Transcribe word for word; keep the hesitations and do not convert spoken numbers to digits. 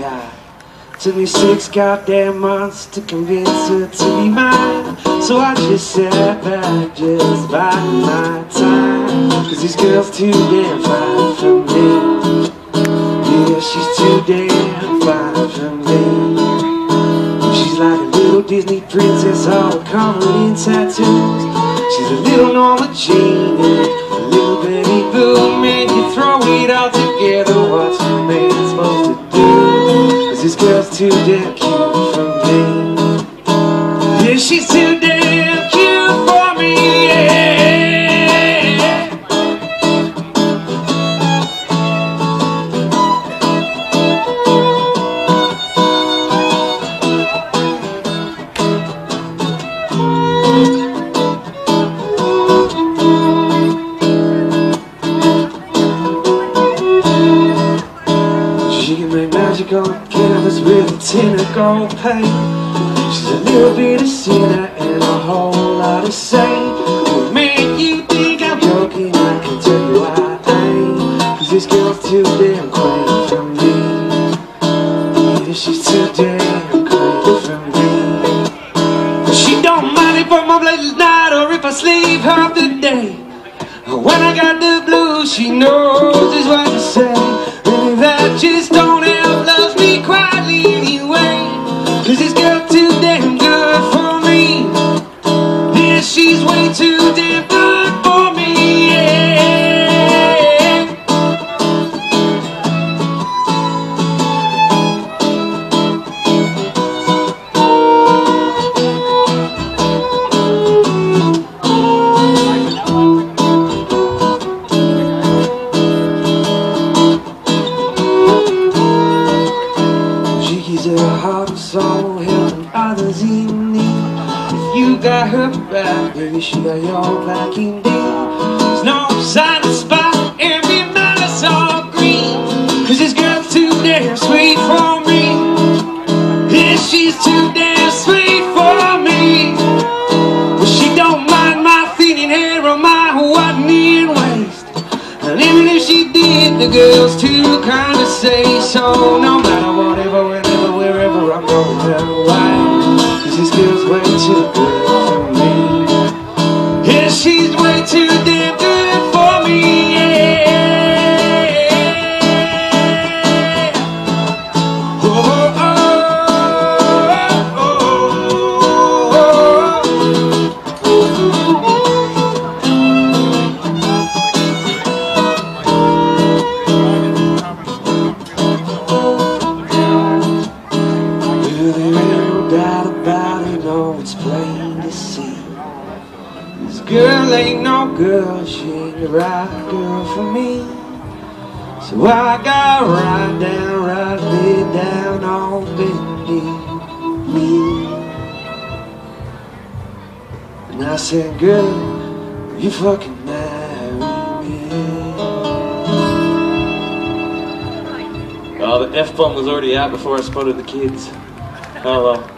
die. Took me six goddamn months to convince her to be mine. So I just sat back, just biding my time. Cause this girl's too damn fine for me. Yeah, she's too damn fine for me. She's like a little Disney princess, all covered in tattoos. She's a little Norma Jean and a little Betty Boo. Man, you throw it all together, what's a man supposed to do? Cause this girl's too damn cute for me. Yeah, she's too damn cute for me, yeah. She can make magic on canvas with a tin of gold paint. She's a little bit of sinner and a whole lot of saint. Well, man, you think I'm joking, I can tell you I ain't. Cause this girl's too damn quaint for me. Yeah, she's too damn quaint for me. She don't mind if I'm up late at night or if I sleep half the day. When I got the blues, she knows just what to say. And if that just don't help, loves me quietly anyway. Cause this girl too damn good for me. Yeah, she's way too damn good for me, yeah. Her heart and soul, helping others in need. If you got her back, baby, she got your back indeed. There's no sign of spot, every mile is all green. Cause this girl's too damn sweet for me. Yeah, she's too damn sweet for me. Well, she don't mind my thinning hair or my white knee and waist. And even if she did, the girl's too kind to say so. No matter whatever, whenever, wherever I'm going down wide. Cause this girl's way too good for me. Yeah, she's way too damn good for me, yeah. Oh, oh, oh, oh, oh, oh. No, it's plain to see. This girl ain't no girl, she ain't the right girl for me. So I got right down, right bit down on bending knee. And I said, girl, you fucking marry me. Oh, the F-bomb was already out before I spotted the kids. Oh well.